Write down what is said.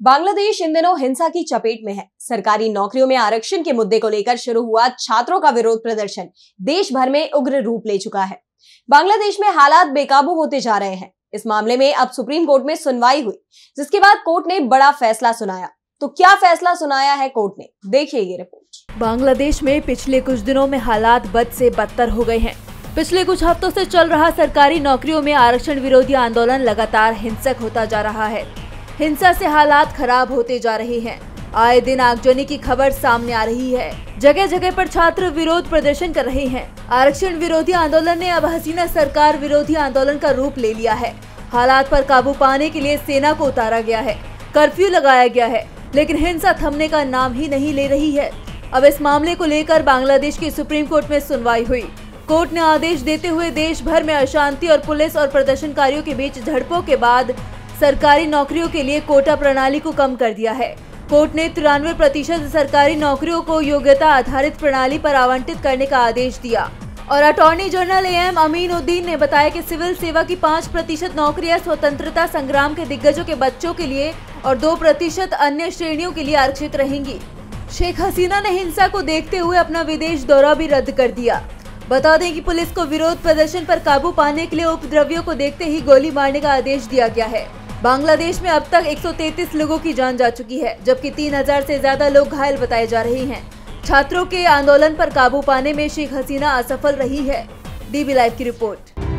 बांग्लादेश इन दिनों हिंसा की चपेट में है। सरकारी नौकरियों में आरक्षण के मुद्दे को लेकर शुरू हुआ छात्रों का विरोध प्रदर्शन देश भर में उग्र रूप ले चुका है। बांग्लादेश में हालात बेकाबू होते जा रहे हैं। इस मामले में अब सुप्रीम कोर्ट में सुनवाई हुई, जिसके बाद कोर्ट ने बड़ा फैसला सुनाया। तो क्या फैसला सुनाया है कोर्ट ने, देखिए ये रिपोर्ट। बांग्लादेश में पिछले कुछ दिनों में हालात बद से बदतर हो गए हैं। पिछले कुछ हफ्तों से चल रहा सरकारी नौकरियों में आरक्षण विरोधी आंदोलन लगातार हिंसक होता जा रहा है। हिंसा से हालात खराब होते जा रहे हैं। आए दिन आगजनी की खबर सामने आ रही है। जगह जगह पर छात्र विरोध प्रदर्शन कर रहे हैं। आरक्षण विरोधी आंदोलन ने अब हसीना सरकार विरोधी आंदोलन का रूप ले लिया है। हालात पर काबू पाने के लिए सेना को उतारा गया है, कर्फ्यू लगाया गया है, लेकिन हिंसा थमने का नाम ही नहीं ले रही है। अब इस मामले को लेकर बांग्लादेश की सुप्रीम कोर्ट में सुनवाई हुई। कोर्ट ने आदेश देते हुए देश भर में अशांति और पुलिस और प्रदर्शनकारियों के बीच झड़पों के बाद सरकारी नौकरियों के लिए कोटा प्रणाली को कम कर दिया है। कोर्ट ने 93% सरकारी नौकरियों को योग्यता आधारित प्रणाली पर आवंटित करने का आदेश दिया और अटॉर्नी जनरल AM अमीनुद्दीन ने बताया कि सिविल सेवा की 5% नौकरियां स्वतंत्रता संग्राम के दिग्गजों के बच्चों के लिए और 2% अन्य श्रेणियों के लिए आरक्षित रहेंगी। शेख हसीना ने हिंसा को देखते हुए अपना विदेश दौरा भी रद्द कर दिया। बता दें कि पुलिस को विरोध प्रदर्शन पर काबू पाने के लिए उपद्रवियों को देखते ही गोली मारने का आदेश दिया गया है। बांग्लादेश में अब तक 133 लोगों की जान जा चुकी है, जबकि 3000 से ज्यादा लोग घायल बताए जा रहे हैं। छात्रों के आंदोलन पर काबू पाने में शेख हसीना असफल रही है। DB लाइव की रिपोर्ट।